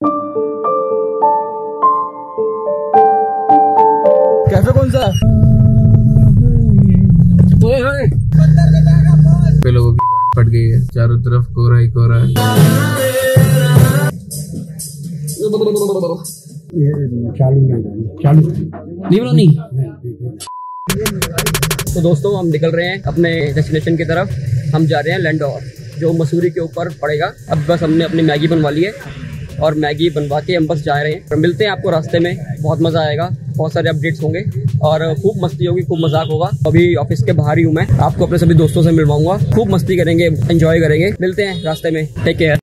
Cafe कौन सा? लोगों की फट गई है, चारों तरफ कोहरा ही कोहरा है। 40 नहीं। तो दोस्तों हम निकल रहे हैं अपने डेस्टिनेशन की तरफ। हम जा रहे हैं लैंडोर, जो मसूरी के ऊपर पड़ेगा। अब बस हमने अपनी मैगी बनवा ली है और मैगी बनवा के हम बस जा रहे हैं। मिलते हैं आपको रास्ते में, बहुत मज़ा आएगा, बहुत सारे अपडेट्स होंगे और खूब मस्ती होगी, खूब मजाक होगा। अभी ऑफिस के बाहर ही हूँ मैं, आपको अपने सभी दोस्तों से मिलवाऊंगा, खूब मस्ती करेंगे, एंजॉय करेंगे। मिलते हैं रास्ते में, टेक केयर।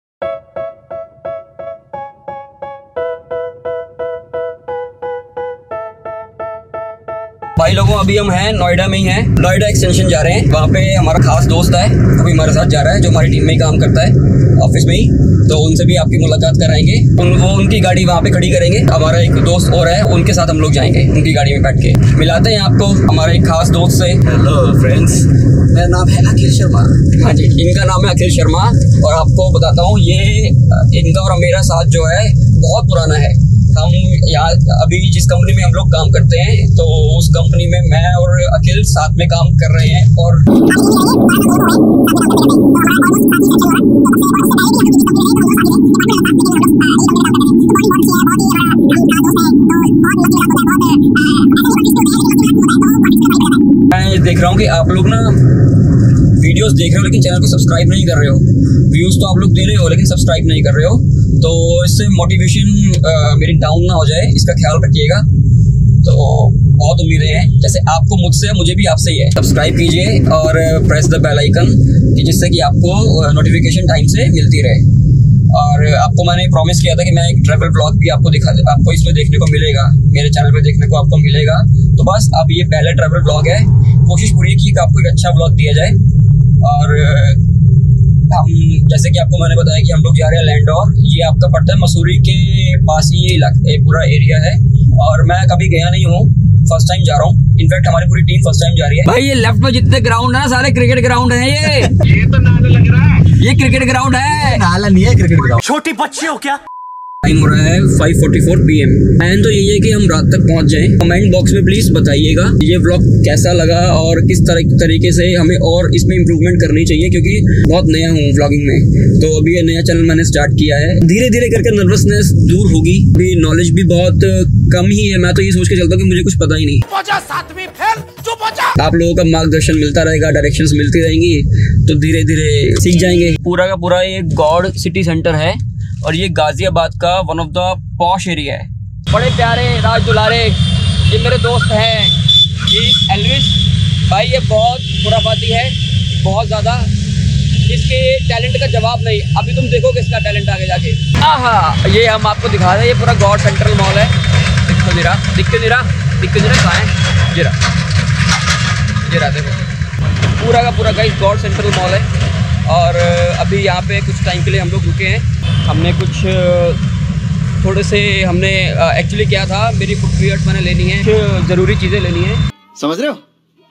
भाई लोगों, अभी हम हैं नोएडा में ही हैं, नोएडा एक्सटेंशन जा रहे हैं। वहाँ पे हमारा खास दोस्त है, अभी हमारे साथ जा रहा है, जो हमारी टीम में ही काम करता है ऑफिस में ही। तो उनसे भी आपकी मुलाकात कराएंगे। वो उनकी गाड़ी वहाँ पे खड़ी करेंगे। हमारा एक दोस्त और है, उनके साथ हम लोग जाएंगे, उनकी गाड़ी में बैठ के। मिलाते हैं आपको हमारे एक खास दोस्त से। हेलो फ्रेंड्स, मेरा नाम है अखिल शर्मा। हाँ जी, इनका नाम है अखिल शर्मा। और आपको बताता हूँ, ये इनका और मेरा साथ जो है बहुत पुराना है। हम यहाँ अभी जिस कंपनी में हम लोग काम करते हैं, तो उस कंपनी में मैं और अखिल साथ में काम कर रहे हैं। और मैं देख रहा हूँ कि आप लोग ना वीडियोस देख रहे हो लेकिन चैनल को सब्सक्राइब नहीं कर रहे हो। व्यूज तो आप लोग दे रहे हो लेकिन सब्सक्राइब नहीं कर रहे हो, तो इससे मोटिवेशन मेरी डाउन ना हो जाए, इसका ख्याल रखिएगा। तो बहुत उम्मीदें हैं, जैसे आपको मुझसे, मुझे भी आपसे ही है। सब्सक्राइब कीजिए और प्रेस द बेल आइकन, कि जिससे कि आपको नोटिफिकेशन टाइम से मिलती रहे। और आपको मैंने प्रॉमिस किया था कि मैं एक ट्रैवल ब्लॉग भी आपको इसमें देखने को मिलेगा, मेरे चैनल पे देखने को आपको मिलेगा। तो बस अब ये पहला ट्रैवल ब्लॉग है, कोशिश पूरी की कि आपको एक अच्छा ब्लॉग दिया जाए। और हम, जैसे कि आपको मैंने बताया कि हम लोग जा रहे हैं लैंडोर। ये आपका पड़ता है मसूरी के पास ही, ये इलाका, पूरा एरिया है। और मैं कभी गया नहीं हूँ, फर्स्ट टाइम जा रहा हूँ। इनफैक्ट हमारी पूरी टीम फर्स्ट टाइम जा रही है। भाई ये लेफ्ट में जितने ग्राउंड है ना, सारे क्रिकेट ग्राउंड है। ये तो नाला लग रहा है, ये क्रिकेट ग्राउंड है। नाला नहीं है, क्रिकेट ग्राउंड। छोटी बच्चे हो क्या? टाइम हो रहा है 5:44 PM। प्लान तो यही है कि हम रात तक पहुंच जाएं। कमेंट बॉक्स में प्लीज बताइएगा ये व्लॉग कैसा लगा और किस तरीके से हमें और इसमें इम्प्रूवमेंट करनी चाहिए, क्योंकि बहुत नया हूँ व्लॉगिंग में। तो अभी ये नया चैनल मैंने स्टार्ट किया है, धीरे धीरे करके नर्वसनेस दूर होगी। अभी नॉलेज भी बहुत कम ही है, मैं तो ये सोच के चलता हूँ कि मुझे कुछ पता ही नहीं। आप लोगों का मार्गदर्शन मिलता रहेगा, डायरेक्शंस मिलती रहेंगी, तो धीरे धीरे सीख जाएंगे। पूरा का पूरा ये गॉड सिटी सेंटर है और ये गाजियाबाद का one of the posh area है। बड़े प्यारे राज दुलारे, ये मेरे दोस्त हैं, ये एल्विस भाई। ये बहुत खुराफाती है, बहुत ज़्यादा। इसके टैलेंट का जवाब नहीं। अभी तुम देखो किसका टैलेंट आगे जाके। आहा, ये हम आपको दिखा रहे हैं, ये पूरा गॉड सेंट्रल मॉल है। दिख के नहीं रहा कहाँ है? ये रहा देखो, पूरा का पूरा गाइस गॉड सेंट्रल मॉल है। और अभी यहाँ पे कुछ टाइम के लिए हम लोग रुके हैं। हमने कुछ थोड़े से हमने एक्चुअली क्या था, मेरी फुटवियर्स मैंने लेनी है, कुछ ज़रूरी चीज़ें लेनी है। समझ रहे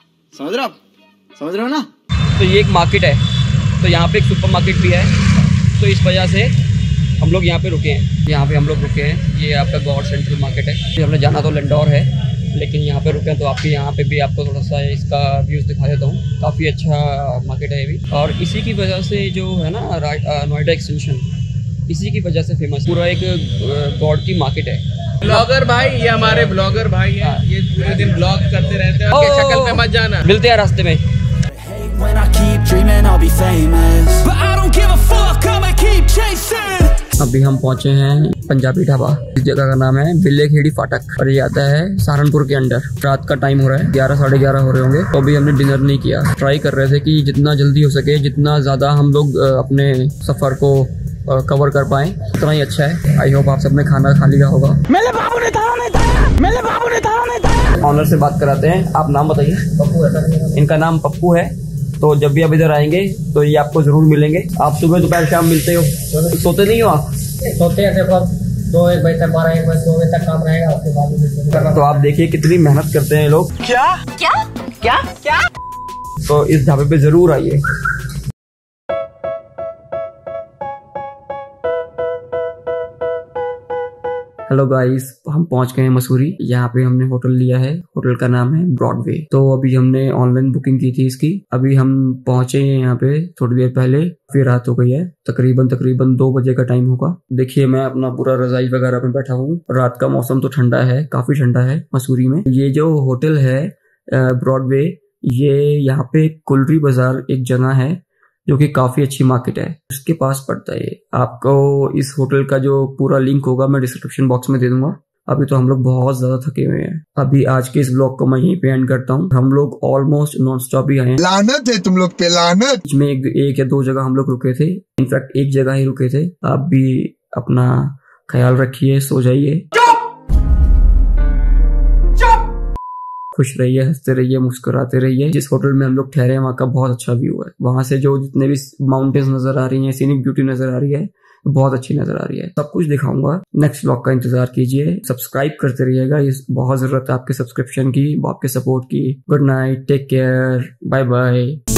हो ना? तो ये एक मार्केट है, तो यहाँ पे एक सुपर मार्केट भी है, तो इस वजह से हम लोग यहाँ पे रुके हैं। ये आपका गॉड सेंट्रल मार्केट है। हमने जाना तो लैंडोर है, लेकिन यहाँ पे रुके हैं, तो आपके यहाँ पे भी आपको थोड़ा सा इसका व्यूज़ दिखा देता हूँ। काफ़ी अच्छा मार्केट है ये भी, और इसी की वजह से जो है ना नोएडा एक्सटेंशन, इसी की वजह से फेमस। पूरा एक गॉड की मार्केट है। ब्लॉगर भाई, ये हमारे ब्लॉगर भाई हैं। ये पूरे दिन ब्लॉग करते रहते हैं। उनके शक्ल पे मत जाना। मिलते हैं रास्ते में। अभी हम पहुंचे हैं पंजाबी ढाबा। इस जगह का नाम है विले खेड़ी फाटक और ये आता है सहारनपुर के अंडर। रात का टाइम हो रहा है, 11 साढ़े 11 हो रहे होंगे। तो अभी हमने डिनर नहीं किया। ट्राई कर रहे थे कि जितना जल्दी हो सके, जितना ज़्यादा हम लोग अपने सफ़र को कवर कर पाएं, उतना ही अच्छा है। आई होप आप सबने खाना खा लिया होगा। मेरे बाबू ने खाना नहीं खाया। ऑनर से बात कराते हैं। आप नाम बताइए। पप्पू है। इनका नाम पप्पू है। तो जब भी आप इधर आएंगे तो ये आपको जरूर मिलेंगे। आप सुबह दोपहर शाम मिलते हो? सोते नहीं हो आप? सोते हैं 2-1 बजे तक, 12-1 बजे 2 बजे तक काम रहेगा, उसके बाद। तो आप देखिए कितनी मेहनत करते हैं लोग। क्या? तो इस ढाबे पे जरूर आइए। हेलो गाइस, हम पहुंच गए हैं मसूरी। यहाँ पे हमने होटल लिया है, होटल का नाम है ब्रॉडवे। तो अभी हमने ऑनलाइन बुकिंग की थी इसकी। अभी हम पहुंचे हैं यहाँ पे थोड़ी देर पहले, फिर रात हो गई है। तकरीबन 2 बजे का टाइम होगा। देखिए मैं अपना पूरा रजाई वगैरह में बैठा हूँ। रात का मौसम तो ठंडा है, काफी ठंडा है मसूरी में। ये जो होटल है ब्रॉडवे, ये यहाँ पे कुलरी बाजार एक जगह है जो कि काफी अच्छी मार्केट है, उसके पास पड़ता है। आपको इस होटल का जो पूरा लिंक होगा मैं डिस्क्रिप्शन बॉक्स में दे दूंगा। अभी तो हम लोग बहुत ज्यादा थके हुए हैं। अभी आज के इस ब्लॉग को मैं यहीं पे एंड करता हूँ। हम लोग ऑलमोस्ट नॉन स्टॉप ही आए हैं। लानत है तुम लोग पे, लानत। बीच में एक या 2 जगह हम लोग रुके थे, इनफैक्ट एक जगह ही रुके थे। आप भी अपना ख्याल रखिए, सो जाइए, खुश रहिए, हंसते रहिए, मुस्कुराते रहिए। जिस होटल में हम लोग ठहरे हैं वहाँ का बहुत अच्छा व्यू है। वहां से जो जितने भी माउंटेन्स नजर आ रही हैं, सीनिक ब्यूटी नजर आ रही है, बहुत अच्छी नजर आ रही है। सब कुछ दिखाऊंगा। नेक्स्ट व्लॉग का इंतजार कीजिए, सब्सक्राइब करते रहिएगा। ये बहुत जरूरत है आपके सब्सक्रिप्शन की, आपके सपोर्ट की। Good night, take care, bye bye.